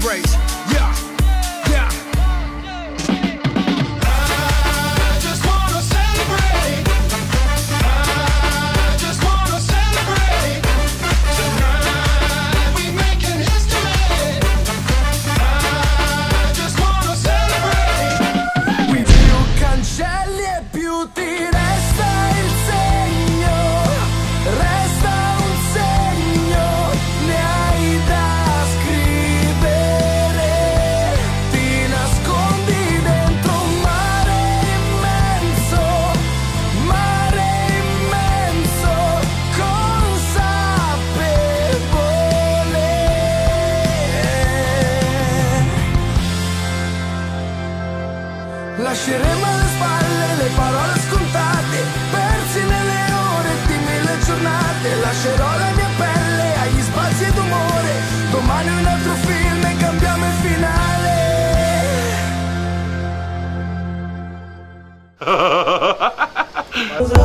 celebrate. Yeah, yeah. I just wanna celebrate. I just wanna celebrate. Tonight we making history. I just wanna celebrate. Qui più cancelli e più ti resta il segno. Resta un segno, ne hai da scrivere. Ti nascondi dentro un mare immenso, consapevole. Lasceremo alle spalle le parole scontate, persi nelle ore di mille giornate. Lascerò la mia pelle agli spazi d'umore. Domani un altro film e cambiamo il finale.